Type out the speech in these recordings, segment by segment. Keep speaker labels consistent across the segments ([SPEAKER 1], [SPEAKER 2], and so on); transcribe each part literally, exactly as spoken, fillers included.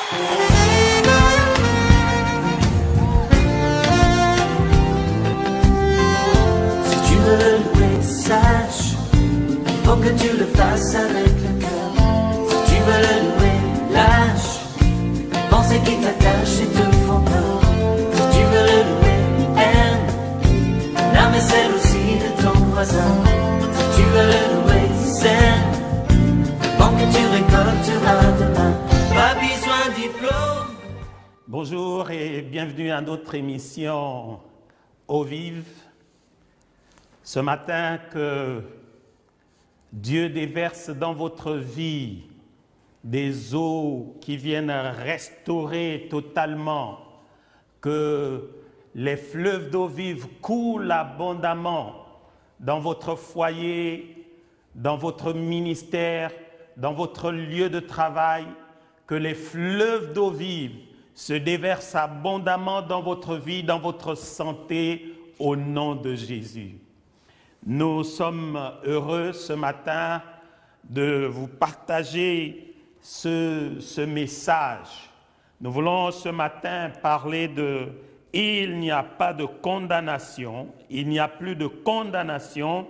[SPEAKER 1] Si tu veux le louer, sache qu'il faut que tu le fasses avec le cœur. Si tu veux le louer, lâche les pensées qui t'attachent et te font peur. Si tu veux le louer, aime l'âme et celle aussi de ton voisin. Si tu veux le louer, sème le vent que tu récolteras demain. Pas besoin de diplôme.
[SPEAKER 2] Bonjour et bienvenue à notre émission Eau vive. Ce matin, que Dieu déverse dans votre vie des eaux qui viennent restaurer totalement, que les fleuves d'eau vive coulent abondamment dans votre foyer, dans votre ministère, dans votre lieu de travail, que les fleuves d'eau vive se déversent abondamment dans votre vie, dans votre santé, au nom de Jésus. Nous sommes heureux ce matin de vous partager ce, ce message. Nous voulons ce matin parler de « Il n'y a pas de condamnation, il n'y a plus de condamnation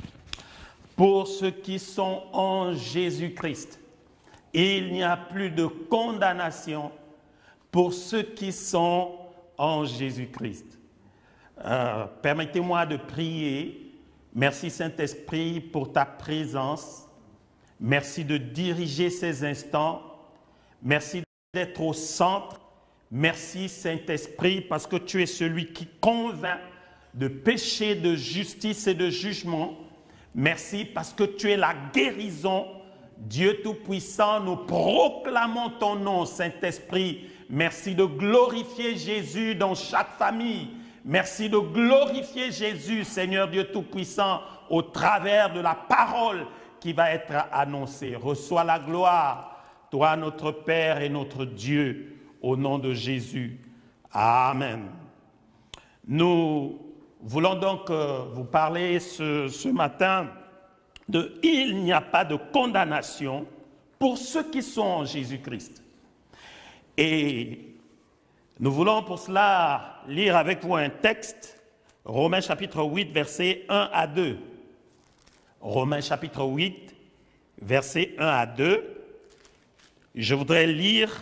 [SPEAKER 2] pour ceux qui sont en Jésus-Christ. Il n'y a plus de condamnation pour ceux qui sont en Jésus-Christ. » Euh, permettez-moi de prier. Merci Saint-Esprit pour ta présence. Merci de diriger ces instants. Merci d'être au centre. Merci Saint-Esprit parce que tu es celui qui convainc de péché, de justice et de jugement. Merci parce que tu es la guérison. Dieu Tout-Puissant, nous proclamons ton nom, Saint-Esprit. Merci de glorifier Jésus dans chaque famille. Merci de glorifier Jésus, Seigneur Dieu Tout-Puissant, au travers de la parole qui va être annoncée. Reçois la gloire, toi notre Père et notre Dieu, au nom de Jésus. Amen. Nous voulons donc euh, vous parler ce, ce matin de « Il n'y a pas de condamnation pour ceux qui sont en Jésus-Christ ». Et nous voulons pour cela lire avec vous un texte, Romains chapitre huit, versets un à deux. Romains chapitre huit, versets un à deux. Je voudrais lire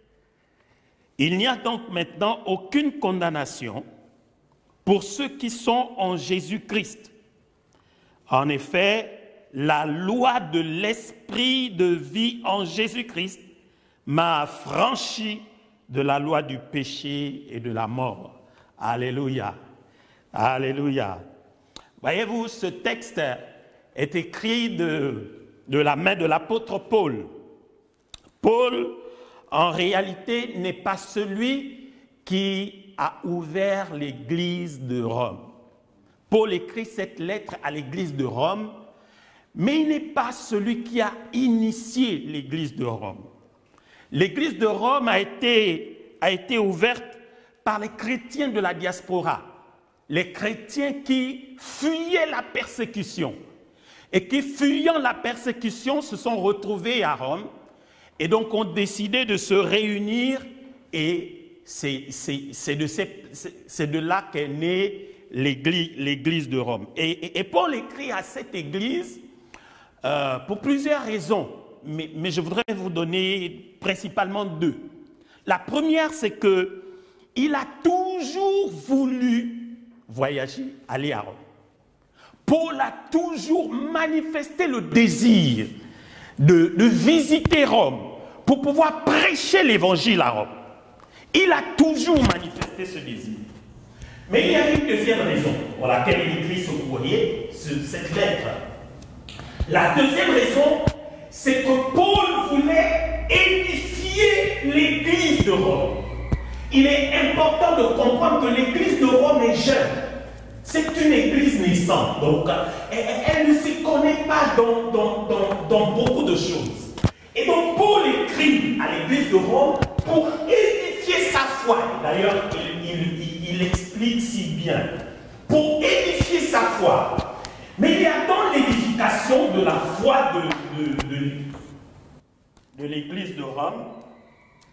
[SPEAKER 2] « Il n'y a donc maintenant aucune condamnation pour ceux qui sont en Jésus-Christ. En effet, la loi de l'esprit de vie en Jésus-Christ m'a affranchi de la loi du péché et de la mort. » Alléluia. Alléluia. Voyez-vous, ce texte est écrit de, de la main de l'apôtre Paul. Paul, en réalité, n'est pas celui qui a ouvert l'église de Rome. Paul écrit cette lettre à l'église de Rome, mais il n'est pas celui qui a initié l'église de Rome. L'église de Rome a été, a été ouverte par les chrétiens de la diaspora, les chrétiens qui fuyaient la persécution et qui, fuyant la persécution, se sont retrouvés à Rome et donc ont décidé de se réunir, et c'est de, de là qu'est née l'église de Rome. Et, et, et Paul écrit à cette église euh, pour plusieurs raisons. Mais, mais je voudrais vous donner principalement deux. La première, c'est qu'il a toujours voulu voyager, aller à Rome. Paul a toujours manifesté le désir de, de visiter Rome pour pouvoir prêcher l'évangile à Rome. Il a toujours manifesté ce désir. Mais il y a une deuxième raison pour laquelle il écrit ce courrier, ce, cette lettre. La deuxième raison, c'est que Paul voulait édifier l'église de Rome. Il est important de comprendre que l'église de Rome est jeune. C'est une église naissante. Donc, elle, elle ne s'y connaît pas dans, dans, dans, dans beaucoup de choses. Et donc, Paul écrit à l'église de Rome pour édifier sa foi. D'ailleurs, il, il, il, il explique si bien. Pour édifier sa foi. Mais il y a dans l'édification de la foi de, de, de, de l'église de Rome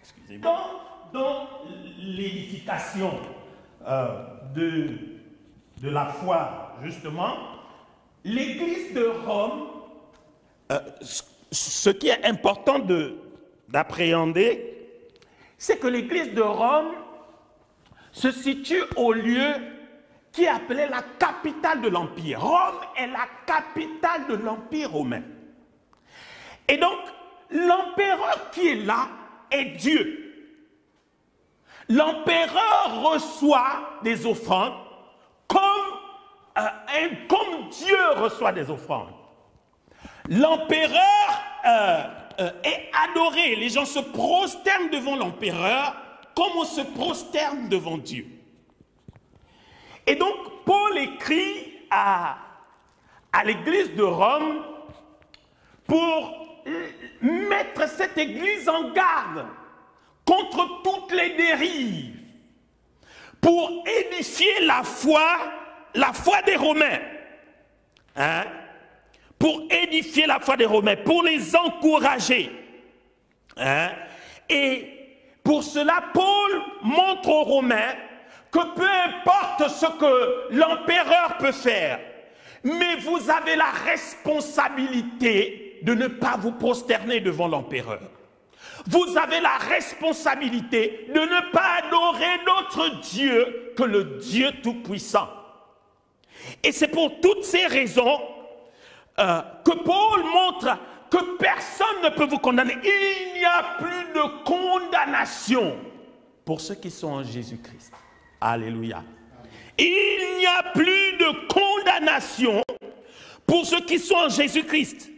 [SPEAKER 2] Dans, dans l'édification euh, de, de la foi, justement, l'Église de Rome, euh, ce qui est important d'appréhender, c'est que l'Église de Rome se situe au lieu qui est appelé la capitale de l'Empire. Rome est la capitale de l'Empire romain. Et donc, l'empereur qui est là est Dieu. L'empereur reçoit des offrandes comme, euh, un, comme Dieu reçoit des offrandes. L'empereur euh, euh, est adoré. Les gens se prosternent devant l'empereur comme on se prosterne devant Dieu. Et donc, Paul écrit à, à l'église de Rome pour mettre cette église en garde contre toutes les dérives, pour édifier la foi, la foi des Romains. Hein? Pour édifier la foi des Romains, pour les encourager. Hein? Et pour cela, Paul montre aux Romains que peu importe ce que l'empereur peut faire, mais vous avez la responsabilité de ne pas vous prosterner devant l'empereur. Vous avez la responsabilité de ne pas adorer d'autre Dieu que le Dieu Tout-Puissant. Et c'est pour toutes ces raisons euh, que Paul montre que personne ne peut vous condamner. Il n'y a plus de condamnation pour ceux qui sont en Jésus-Christ. Alléluia. Il n'y a plus de condamnation pour ceux qui sont en Jésus-Christ.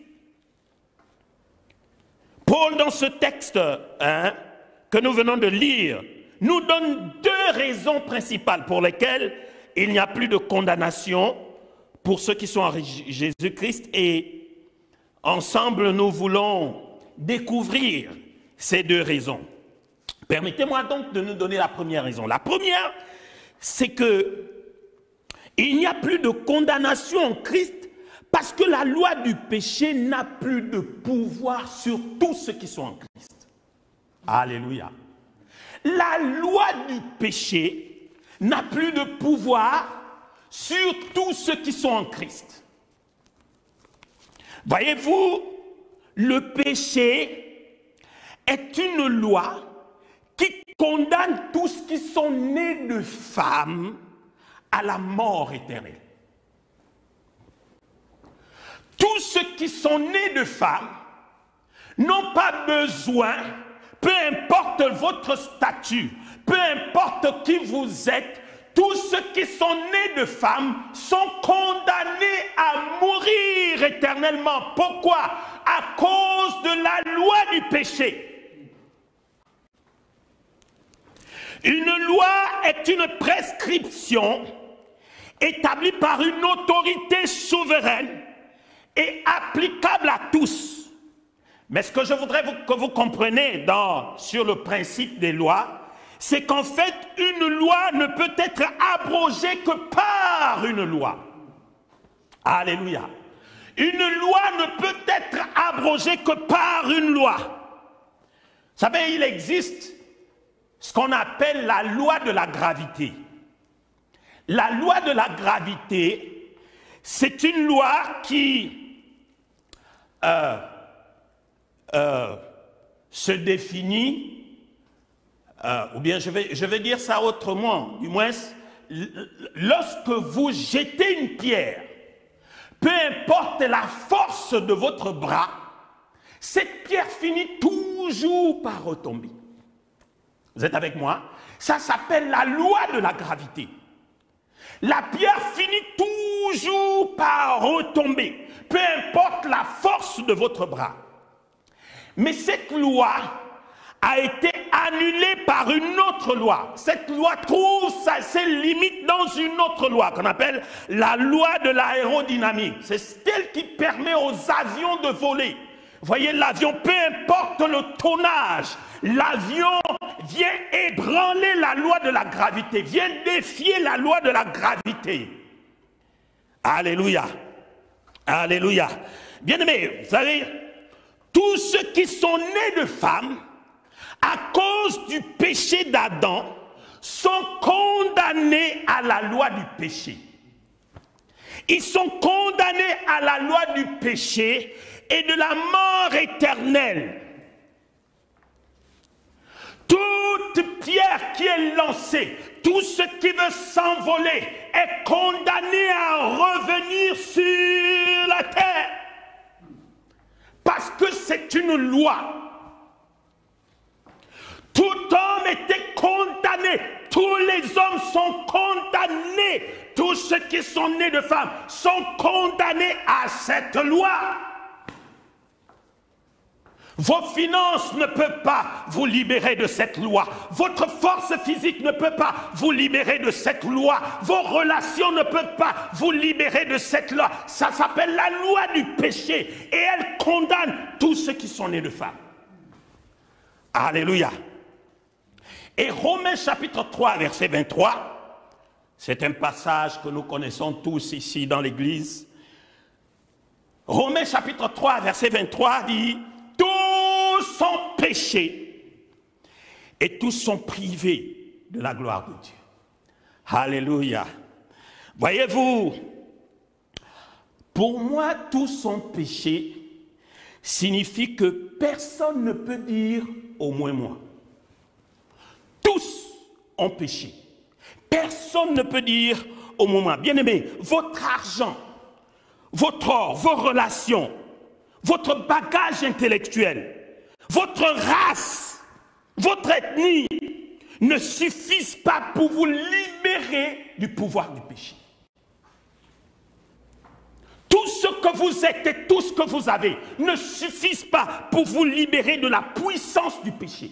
[SPEAKER 2] Paul, dans ce texte hein, que nous venons de lire, nous donne deux raisons principales pour lesquelles il n'y a plus de condamnation pour ceux qui sont en Jésus-Christ. Et ensemble, nous voulons découvrir ces deux raisons. Permettez-moi donc de nous donner la première raison. La première, c'est que il n'y a plus de condamnation en Christ parce que la loi du péché n'a plus de pouvoir sur tous ceux qui sont en Christ. Alléluia. La loi du péché n'a plus de pouvoir sur tous ceux qui sont en Christ. Voyez-vous, le péché est une loi qui condamne tous qui sont nés de femmes à la mort éternelle. Tous ceux qui sont nés de femmes n'ont pas besoin, peu importe votre statut, peu importe qui vous êtes, tous ceux qui sont nés de femmes sont condamnés à mourir éternellement. Pourquoi? À cause de la loi du péché. Une loi est une prescription établie par une autorité souveraine et applicable à tous. Mais ce que je voudrais vous, que vous compreniez dans, sur le principe des lois, c'est qu'en fait, une loi ne peut être abrogée que par une loi. Alléluia. Une loi ne peut être abrogée que par une loi. Vous savez, il existe ce qu'on appelle la loi de la gravité. La loi de la gravité, c'est une loi qui euh, euh, se définit, euh, ou bien je vais, je vais dire ça autrement, du moins, lorsque vous jetez une pierre, peu importe la force de votre bras, cette pierre finit toujours par retomber. Vous êtes avec moi? Ça s'appelle la loi de la gravité. La pierre finit toujours par retomber, peu importe la force de votre bras. Mais cette loi a été annulée par une autre loi. Cette loi trouve sa, ses limites dans une autre loi qu'on appelle la loi de l'aérodynamique. C'est celle qui permet aux avions de voler. Voyez, l'avion, peu importe le tonnage, l'avion vient ébranler la loi de la gravité, vient défier la loi de la gravité. Alléluia. Alléluia. Bien-aimés, vous savez, tous ceux qui sont nés de femmes, à cause du péché d'Adam, sont condamnés à la loi du péché. Ils sont condamnés à la loi du péché et de la mort éternelle. Toute pierre qui est lancée, tout ce qui veut s'envoler est condamné à revenir sur la terre. Parce que c'est une loi. Tout homme était condamné. Tous les hommes sont condamnés. Tous ceux qui sont nés de femmes sont condamnés à cette loi. Vos finances ne peuvent pas vous libérer de cette loi. Votre force physique ne peut pas vous libérer de cette loi. Vos relations ne peuvent pas vous libérer de cette loi. Ça s'appelle la loi du péché. Et elle condamne tous ceux qui sont nés de femmes. Alléluia. Et Romains chapitre trois, verset vingt-trois, c'est un passage que nous connaissons tous ici dans l'église. Romains chapitre trois, verset vingt-trois dit: tous sont péchés et tous sont privés de la gloire de Dieu. Alléluia. Voyez-vous, pour moi, tous sont péchés signifie que personne ne peut dire au moins moi. Tous ont péché. Personne ne peut dire au moins moi. Bien-aimé, votre argent, votre or, vos relations, votre bagage intellectuel, votre race, votre ethnie ne suffisent pas pour vous libérer du pouvoir du péché. Tout ce que vous êtes et tout ce que vous avez ne suffisent pas pour vous libérer de la puissance du péché.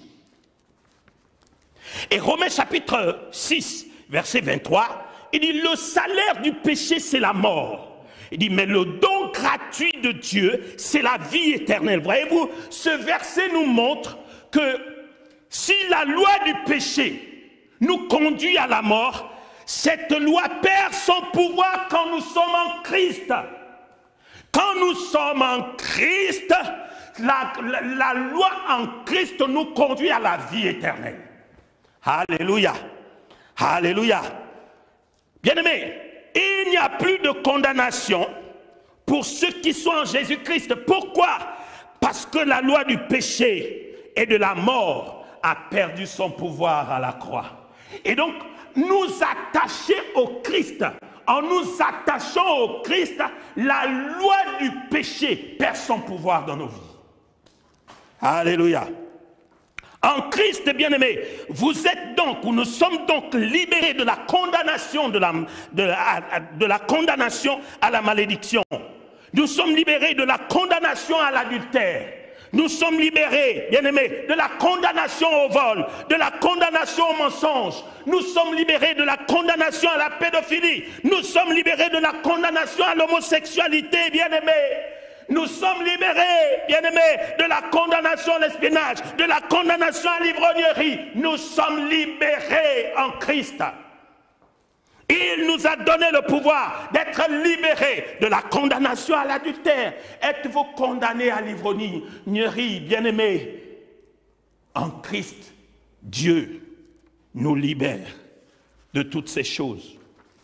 [SPEAKER 2] Et Romains chapitre six, verset vingt-trois, il dit: le salaire du péché, c'est la mort. Il dit: mais le don gratuit de Dieu, c'est la vie éternelle. Voyez-vous, ce verset nous montre que si la loi du péché nous conduit à la mort, cette loi perd son pouvoir quand nous sommes en Christ. Quand nous sommes en Christ, la, la, la loi en Christ nous conduit à la vie éternelle. Alléluia. Alléluia. Bien-aimés, il n'y a plus de condamnation pour ceux qui sont en Jésus-Christ. Pourquoi? Parce que la loi du péché et de la mort a perdu son pouvoir à la croix. Et donc, nous attacher au Christ, en nous attachant au Christ, la loi du péché perd son pouvoir dans nos vies. Alléluia. En Christ, bien-aimé, vous êtes donc, ou nous sommes donc libérés de la condamnation, de la, de, la, de la condamnation à la malédiction. Nous sommes libérés de la condamnation à l'adultère. Nous sommes libérés, bien-aimés, de la condamnation au vol, de la condamnation au mensonge. Nous sommes libérés de la condamnation à la pédophilie. Nous sommes libérés de la condamnation à l'homosexualité, bien-aimés. Nous sommes libérés, bien-aimés, de la condamnation à l'espionnage, de la condamnation à l'ivrognerie. Nous sommes libérés en Christ. Il nous a donné le pouvoir d'être libérés de la condamnation à l'adultère. Êtes-vous condamnés à l'ivrognerie, bien-aimés? En Christ, Dieu nous libère de toutes ces choses.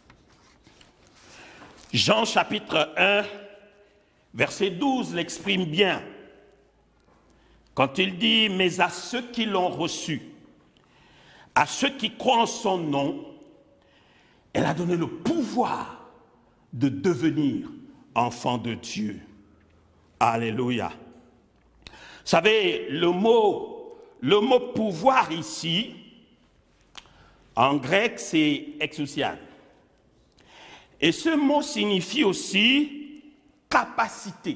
[SPEAKER 2] Jean chapitre un, verset douze l'exprime bien. Quand il dit: mais à ceux qui l'ont reçu, à ceux qui croient en son nom, elle a donné le pouvoir de devenir enfant de Dieu. Alléluia. Vous savez, le mot, le mot pouvoir ici, en grec, c'est exousian. Et ce mot signifie aussi capacité.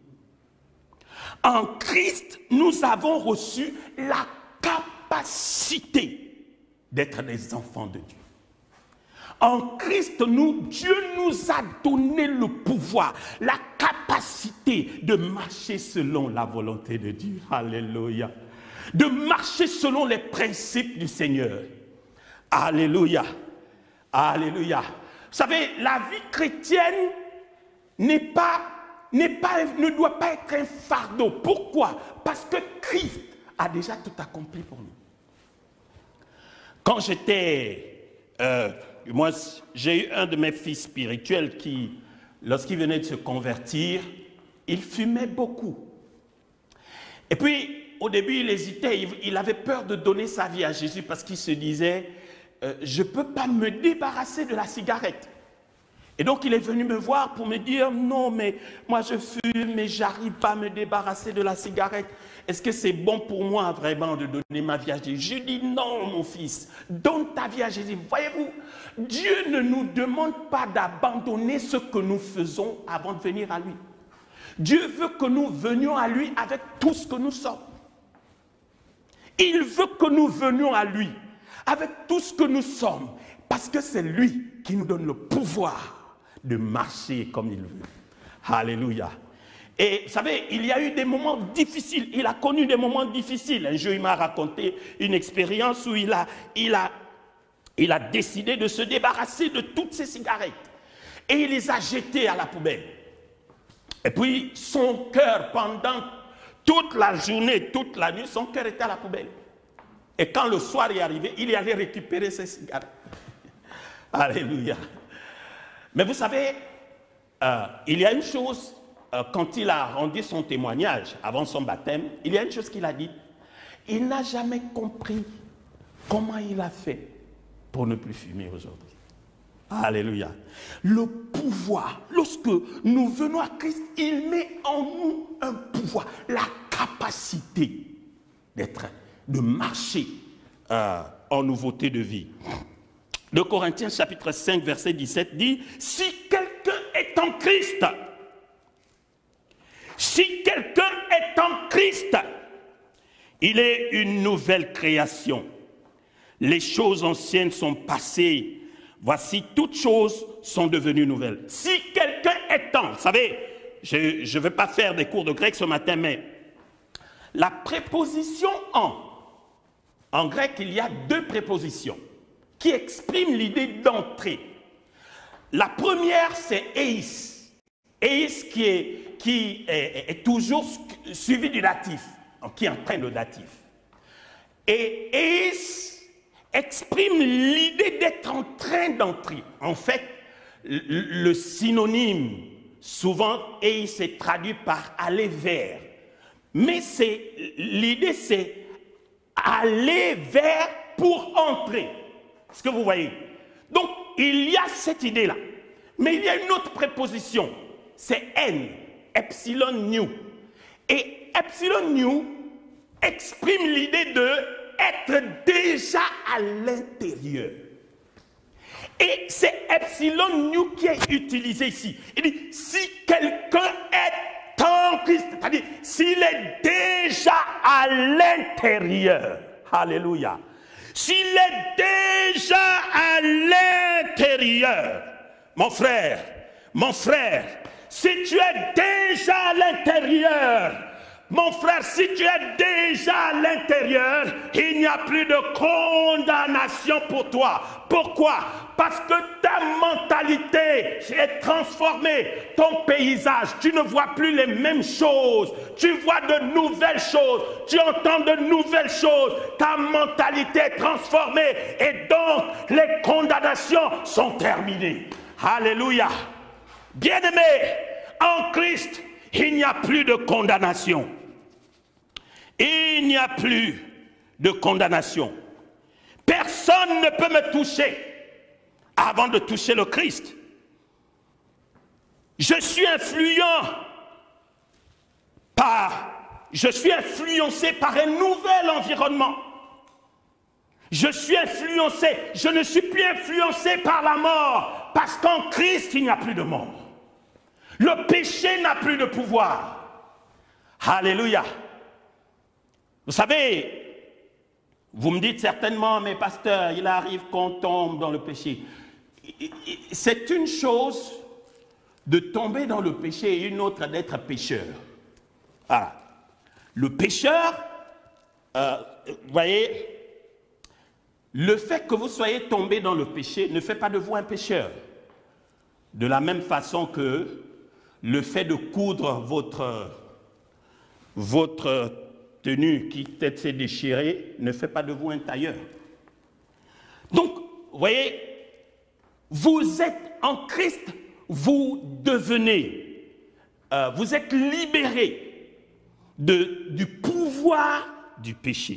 [SPEAKER 2] En Christ, nous avons reçu la capacité d'être des enfants de Dieu. En Christ, nous, Dieu nous a donné le pouvoir, la capacité de marcher selon la volonté de Dieu. Alléluia. De marcher selon les principes du Seigneur. Alléluia. Alléluia. Vous savez, la vie chrétienne n'est pas, n'est pas, ne doit pas être un fardeau. Pourquoi? Parce que Christ a déjà tout accompli pour nous. Quand j'étais, euh, moi j'ai eu un de mes fils spirituels qui, lorsqu'il venait de se convertir, il fumait beaucoup. Et puis, au début, il hésitait, il, il avait peur de donner sa vie à Jésus parce qu'il se disait, euh, je ne peux pas me débarrasser de la cigarette. Et donc, il est venu me voir pour me dire, non, mais moi je fume, mais je n'arrive pas à me débarrasser de la cigarette. Est-ce que c'est bon pour moi vraiment de donner ma vie à Jésus? Je dis, non, mon fils, donne ta vie à Jésus. Voyez-vous, Dieu ne nous demande pas d'abandonner ce que nous faisons avant de venir à lui. Dieu veut que nous venions à lui avec tout ce que nous sommes. Il veut que nous venions à lui avec tout ce que nous sommes, parce que c'est lui qui nous donne le pouvoir de marcher comme il veut. Alléluia. Et vous savez, il y a eu des moments difficiles. Il a connu des moments difficiles. Un jour, il m'a raconté une expérience où il a, il, a, il a décidé de se débarrasser de toutes ses cigarettes. Et il les a jetées à la poubelle. Et puis, son cœur, pendant toute la journée, toute la nuit, son cœur était à la poubelle. Et quand le soir est arrivé, il est allé récupérer ses cigarettes. Alléluia. Mais vous savez, euh, il y a une chose, euh, quand il a rendu son témoignage avant son baptême, il y a une chose qu'il a dit. Il n'a jamais compris comment il a fait pour ne plus fumer aujourd'hui. Alléluia. Le pouvoir, lorsque nous venons à Christ, il met en nous un pouvoir, la capacité d'être, de marcher euh, en nouveauté de vie. deux Corinthiens chapitre cinq verset dix-sept dit, si quelqu'un est en Christ, si quelqu'un est en Christ, il est une nouvelle création. Les choses anciennes sont passées. Voici, toutes choses sont devenues nouvelles. Si quelqu'un est en, vous savez, je ne vais pas faire des cours de grec ce matin, mais la préposition en, en grec, il y a deux prépositions qui expriment l'idée d'entrer. La première, c'est eis. Eis qui est, qui est, est toujours suivi du datif, qui entraîne le datif. Et eis exprime l'idée d'être en train d'entrer. En fait, le, le synonyme, souvent, eis est traduit par aller vers. Mais l'idée, c'est aller vers pour entrer. Est-ce que vous voyez? Donc, il y a cette idée-là. Mais il y a une autre préposition. C'est N, epsilon nu. Et epsilon nu exprime l'idée de être déjà à l'intérieur. Et c'est epsilon nu qui est utilisé ici. Il dit, si quelqu'un est en Christ, c'est-à-dire s'il est déjà à l'intérieur. Alléluia. S'il est déjà à l'intérieur, mon frère, mon frère, si tu es déjà à l'intérieur, mon frère, si tu es déjà à l'intérieur, il n'y a plus de condamnation pour toi. Pourquoi? Parce que ta mentalité est transformée, ton paysage, tu ne vois plus les mêmes choses, tu vois de nouvelles choses, tu entends de nouvelles choses, ta mentalité est transformée et donc les condamnations sont terminées. Alléluia. Bien-aimés, en Christ, il n'y a plus de condamnation. Il n'y a plus de condamnation. Personne ne peut me toucher avant de toucher le Christ. Je suis influent par, je suis influencé par un nouvel environnement. Je suis influencé, je ne suis plus influencé par la mort, parce qu'en Christ, il n'y a plus de mort. Le péché n'a plus de pouvoir. Alléluia. Vous savez, vous me dites certainement, mais pasteur, il arrive qu'on tombe dans le péché. C'est une chose de tomber dans le péché et une autre d'être pécheur. Voilà. Le pécheur, euh, vous voyez, le fait que vous soyez tombé dans le péché ne fait pas de vous un pécheur. De la même façon que le fait de coudre votre, votre tenue qui peut-être s'est déchirée ne fait pas de vous un tailleur. Donc, vous voyez, vous êtes en Christ, vous devenez, euh, vous êtes libérés de, du pouvoir du péché.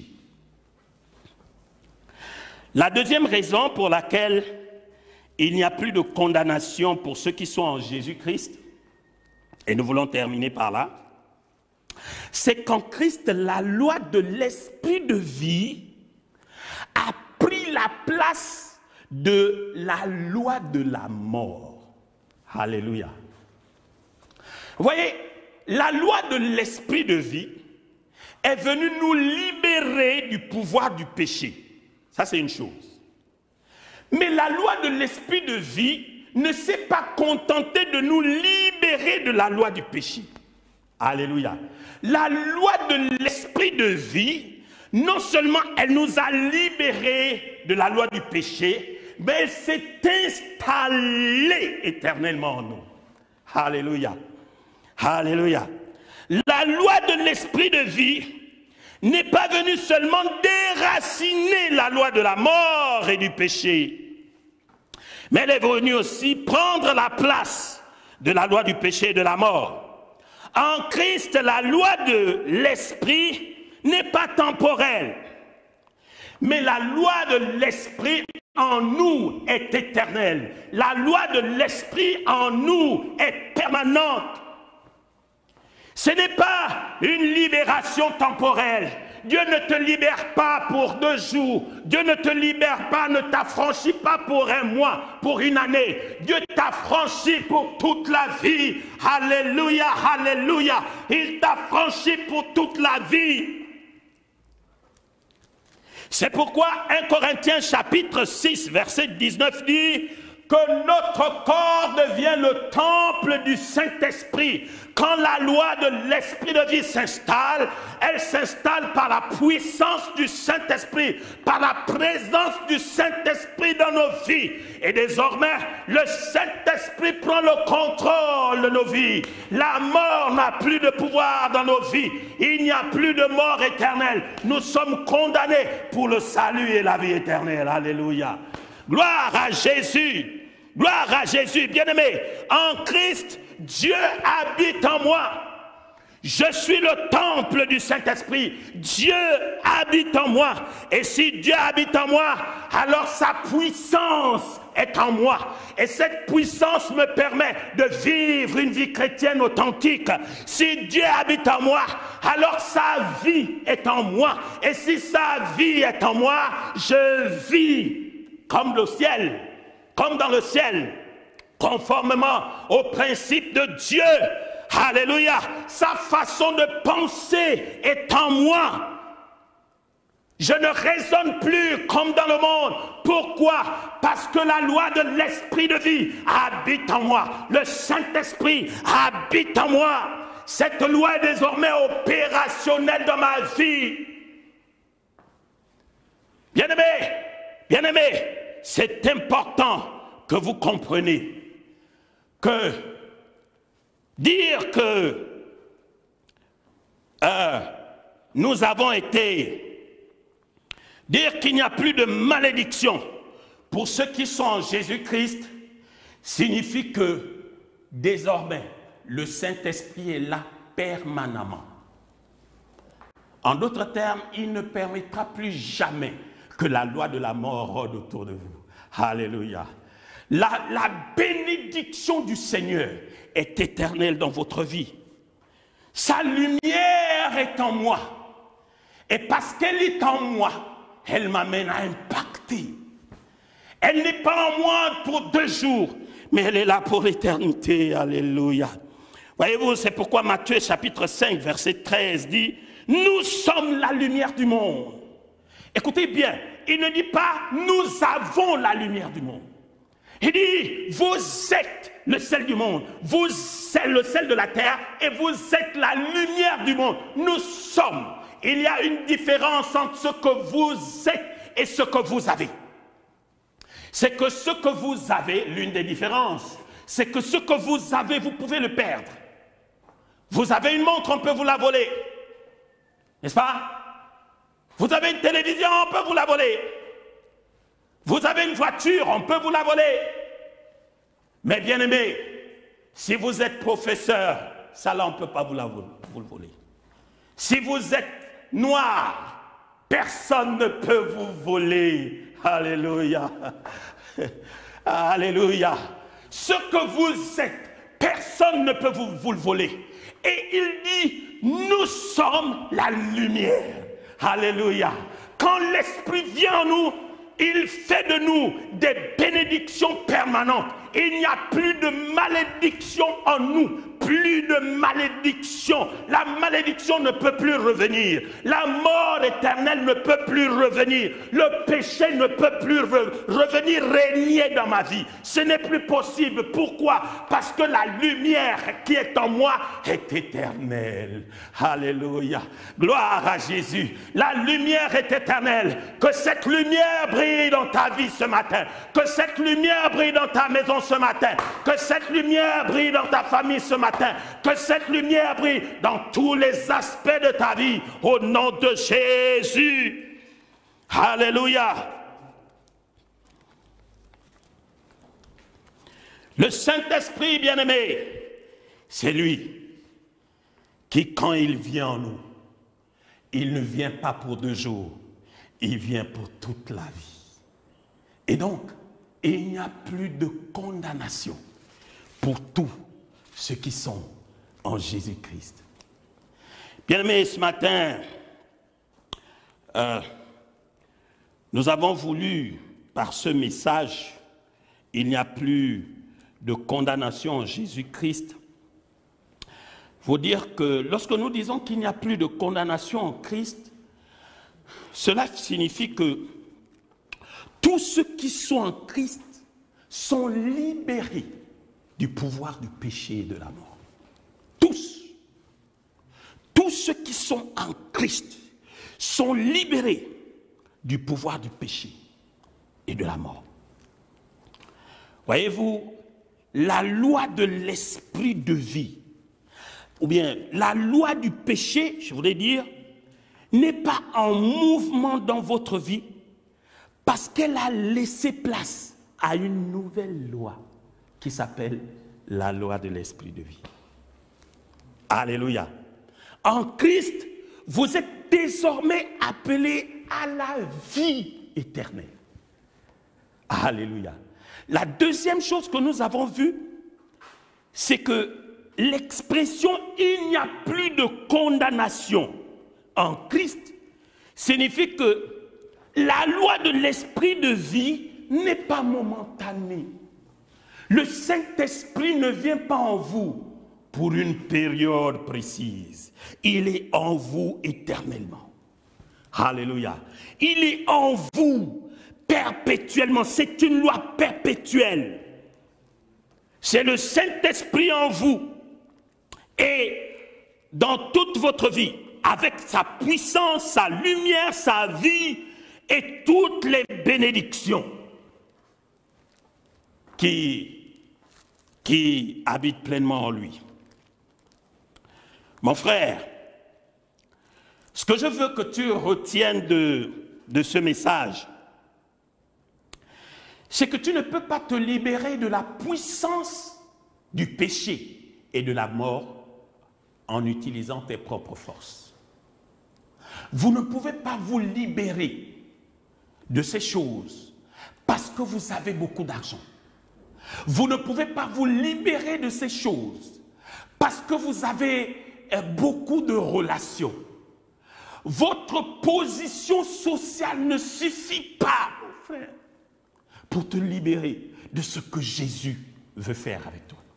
[SPEAKER 2] La deuxième raison pour laquelle il n'y a plus de condamnation pour ceux qui sont en Jésus-Christ, et nous voulons terminer par là, c'est qu'en Christ, la loi de l'esprit de vie a pris la place de la loi de la mort. Alléluia. Vous voyez, la loi de l'esprit de vie est venue nous libérer du pouvoir du péché. Ça, c'est une chose. Mais la loi de l'esprit de vie ne s'est pas contentée de nous libérer de la loi du péché. Alléluia. La loi de l'esprit de vie, non seulement elle nous a libérés de la loi du péché, mais elle s'est installée éternellement en nous. Alléluia. Alléluia. La loi de l'esprit de vie n'est pas venue seulement déraciner la loi de la mort et du péché, mais elle est venue aussi prendre la place de la loi du péché et de la mort. En Christ, la loi de l'esprit n'est pas temporelle, mais la loi de l'esprit en nous est éternelle. La loi de l'esprit en nous est permanente. Ce n'est pas une libération temporelle. Dieu ne te libère pas pour deux jours. Dieu ne te libère pas, ne t'affranchit pas pour un mois, pour une année. Dieu t'affranchit pour toute la vie. Alléluia, alléluia. Il t'affranchit pour toute la vie. C'est pourquoi un Corinthiens chapitre six, verset dix-neuf dit que notre corps devient le temple du Saint-Esprit. Quand la loi de l'Esprit de vie s'installe, elle s'installe par la puissance du Saint-Esprit, par la présence du Saint-Esprit dans nos vies. Et désormais, le Saint-Esprit prend le contrôle de nos vies. La mort n'a plus de pouvoir dans nos vies. Il n'y a plus de mort éternelle. Nous sommes condamnés pour le salut et la vie éternelle. Alléluia. Gloire à Jésus, gloire à Jésus, bien-aimé. En Christ, Dieu habite en moi. Je suis le temple du Saint-Esprit. Dieu habite en moi. Et si Dieu habite en moi, alors sa puissance est en moi. Et cette puissance me permet de vivre une vie chrétienne authentique. Si Dieu habite en moi, alors sa vie est en moi. Et si sa vie est en moi, je vis comme le ciel, comme dans le ciel, conformément au principe de Dieu. Alléluia. Sa façon de penser est en moi. Je ne raisonne plus comme dans le monde. Pourquoi? Parce que la loi de l'esprit de vie habite en moi. Le Saint-Esprit habite en moi. Cette loi est désormais opérationnelle dans ma vie. Bien-aimé, bien-aimé, c'est important que vous compreniez que dire que euh, nous avons été, dire qu'il n'y a plus de malédiction pour ceux qui sont en Jésus-Christ, signifie que désormais, le Saint-Esprit est là permanemment. En d'autres termes, il ne permettra plus jamais que la loi de la mort rôde autour de vous. Alléluia. La, la bénédiction du Seigneur est éternelle dans votre vie. Sa lumière est en moi. Et parce qu'elle est en moi, elle m'amène à impacter. Elle n'est pas en moi pour deux jours, mais elle est là pour l'éternité. Alléluia. Voyez-vous, c'est pourquoi Matthieu chapitre cinq, verset treize dit « Nous sommes la lumière du monde ». Écoutez bien, il ne dit pas « Nous avons la lumière du monde ». Il dit, vous êtes le sel du monde, vous êtes le sel de la terre et vous êtes la lumière du monde. Nous sommes. Il y a une différence entre ce que vous êtes et ce que vous avez. C'est que ce que vous avez, l'une des différences, c'est que ce que vous avez, vous pouvez le perdre. Vous avez une montre, on peut vous la voler. N'est-ce pas? Vous avez une télévision, on peut vous la voler. Vous avez une voiture, on peut vous la voler. Mais bien aimé, si vous êtes professeur, ça là, on ne peut pas vous, la, vous le voler. Si vous êtes noir, personne ne peut vous voler. Alléluia. Alléluia. Ce que vous êtes, personne ne peut vous, vous le voler. Et il dit, nous sommes la lumière. Alléluia. Quand l'Esprit vient en nous, il fait de nous des bénédictions permanentes. Il n'y a plus de malédiction en nous. Plus de malédiction. La malédiction ne peut plus revenir. La mort éternelle ne peut plus revenir. Le péché ne peut plus re revenir régner dans ma vie. Ce n'est plus possible. Pourquoi? Parce que la lumière qui est en moi est éternelle. Alléluia. Gloire à Jésus. La lumière est éternelle. Que cette lumière brille dans ta vie ce matin. Que cette lumière brille dans ta maison ce matin. Que cette lumière brille dans ta famille ce matin. Que cette lumière brille dans tous les aspects de ta vie. Au nom de Jésus. Alléluia. Le Saint-Esprit, bien-aimé, c'est lui qui, quand il vient en nous, il ne vient pas pour deux jours, il vient pour toute la vie. Et donc, il n'y a plus de condamnation pour tous ceux qui sont en Jésus-Christ. Bien-aimés, ce matin, euh, nous avons voulu, par ce message, il n'y a plus de condamnation en Jésus-Christ, vous dire que lorsque nous disons qu'il n'y a plus de condamnation en Christ, cela signifie que tous ceux qui sont en Christ sont libérés du pouvoir du péché et de la mort. Tous. Tous ceux qui sont en Christ sont libérés du pouvoir du péché et de la mort. Voyez-vous, la loi de l'esprit de vie, ou bien la loi du péché, je voudrais dire, n'est pas en mouvement dans votre vie parce qu'elle a laissé place à une nouvelle loi qui s'appelle la loi de l'esprit de vie. Alléluia. En Christ, vous êtes désormais appelés à la vie éternelle. Alléluia. La deuxième chose que nous avons vue, c'est que l'expression « il n'y a plus de condamnation » en Christ signifie que la loi de l'esprit de vie n'est pas momentanée. Le Saint-Esprit ne vient pas en vous pour une période précise. Il est en vous éternellement. Alléluia. Il est en vous perpétuellement. C'est une loi perpétuelle. C'est le Saint-Esprit en vous. Et dans toute votre vie, avec sa puissance, sa lumière, sa vie et toutes les bénédictions qui, qui habitent pleinement en lui. Mon frère, ce que je veux que tu retiennes de, de ce message, c'est que tu ne peux pas te libérer de la puissance du péché et de la mort en utilisant tes propres forces. Vous ne pouvez pas vous libérer de ces choses parce que vous avez beaucoup d'argent. Vous ne pouvez pas vous libérer de ces choses parce que vous avez beaucoup de relations. Votre position sociale ne suffit pas, mon frère, pour te libérer de ce que Jésus veut faire avec toi.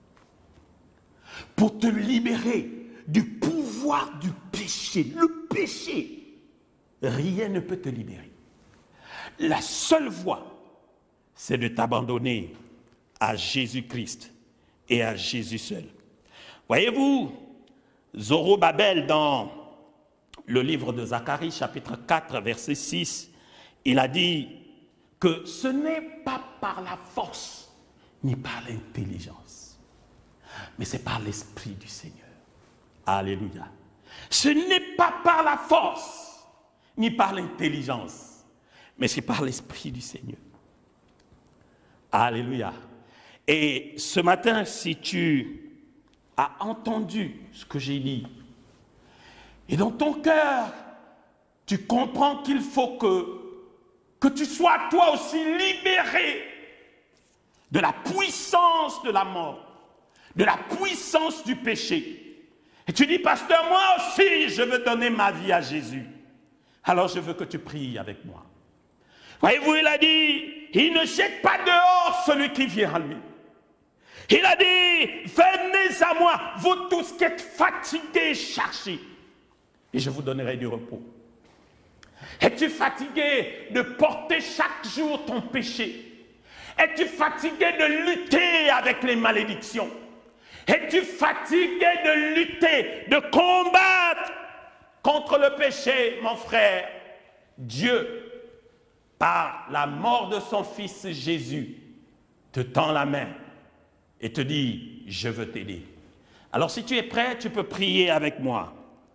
[SPEAKER 2] Pour te libérer du pouvoir du péché. Le péché, rien ne peut te libérer. La seule voie, c'est de t'abandonner à Jésus-Christ et à Jésus seul. Voyez-vous, Zorobabel, dans le livre de Zacharie, chapitre quatre, verset six, il a dit que ce n'est pas par la force ni par l'intelligence, mais c'est par l'Esprit du Seigneur. Alléluia. Ce n'est pas par la force, ni par l'intelligence, mais c'est par l'Esprit du Seigneur. Alléluia. Et ce matin, si tu as entendu ce que j'ai dit, et dans ton cœur, tu comprends qu'il faut que, que tu sois toi aussi libéré de la puissance de la mort, de la puissance du péché. Et tu dis, pasteur, moi aussi, je veux donner ma vie à Jésus. Alors je veux que tu pries avec moi. Voyez-vous, il a dit, il ne jette pas dehors celui qui vient à lui. Il a dit, venez à moi, vous tous qui êtes fatigués et chargés, et je vous donnerai du repos. Es-tu fatigué de porter chaque jour ton péché? Es-tu fatigué de lutter avec les malédictions? Es-tu fatigué de lutter, de combattre contre le péché, mon frère? Dieu, par la mort de son Fils Jésus, te tend la main et te dit, je veux t'aider. Alors si tu es prêt, tu peux prier avec moi.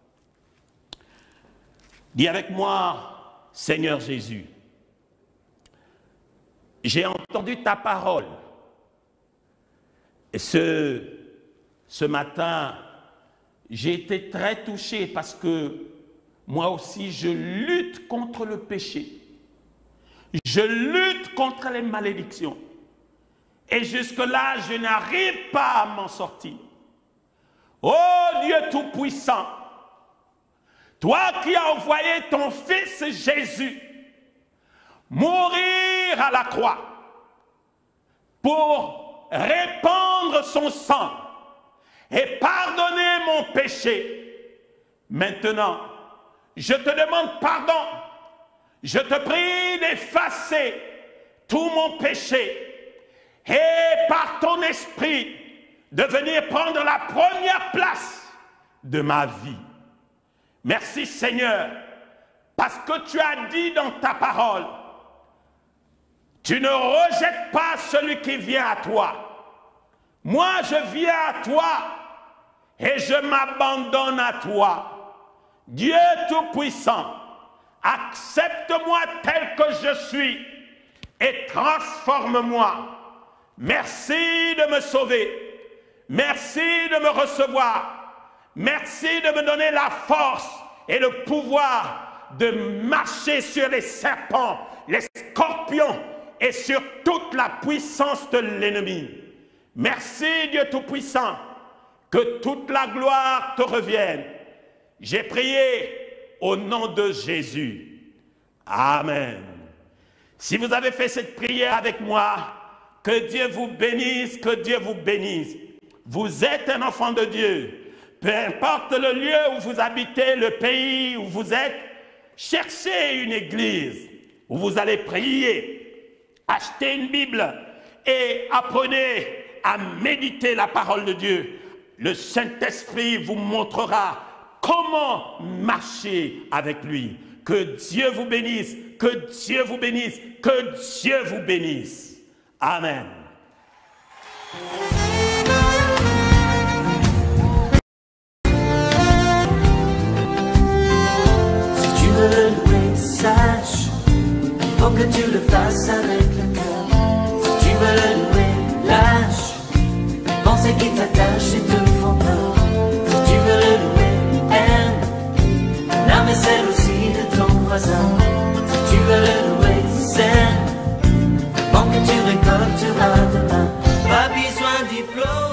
[SPEAKER 2] Dis avec moi, Seigneur Jésus, j'ai entendu ta parole. Et ce, ce matin, j'ai été très touché parce que moi aussi, je lutte contre le péché. Je lutte contre les malédictions. Et jusque-là, je n'arrive pas à m'en sortir. Oh Dieu Tout-Puissant, toi qui as envoyé ton Fils Jésus mourir à la croix pour répandre son sang et pardonner mon péché. Maintenant, je te demande pardon. Je te prie d'effacer tout mon péché et par ton esprit de venir prendre la première place de ma vie. Merci Seigneur, parce que tu as dit dans ta parole, tu ne rejettes pas celui qui vient à toi. Moi, je viens à toi et je m'abandonne à toi. Dieu Tout-Puissant, accepte-moi tel que je suis et transforme-moi. Merci de me sauver. Merci de me recevoir. Merci de me donner la force et le pouvoir de marcher sur les serpents, les scorpions et sur toute la puissance de l'ennemi. Merci Dieu Tout-Puissant, que toute la gloire te revienne. J'ai prié au nom de Jésus. Amen. Si vous avez fait cette prière avec moi, que Dieu vous bénisse, que Dieu vous bénisse. Vous êtes un enfant de Dieu. Peu importe le lieu où vous habitez, le pays où vous êtes, cherchez une église où vous allez prier. Achetez une Bible et apprenez à méditer la parole de Dieu. Le Saint-Esprit vous montrera comment marcher avec lui. Que Dieu vous bénisse, que Dieu vous bénisse, que Dieu vous bénisse. Amen.
[SPEAKER 1] Si tu veux le louer, sache, il faut que tu le fasses avec le cœur. Si tu veux le louer, lâche, pensez qui t'attachent et te font peur. Si tu veux le louer, aime, l'âme est celle aussi de ton voisin. Si tu veux le louer, sème, avant que tu récolteras demain. Pas besoin d'y pleurer.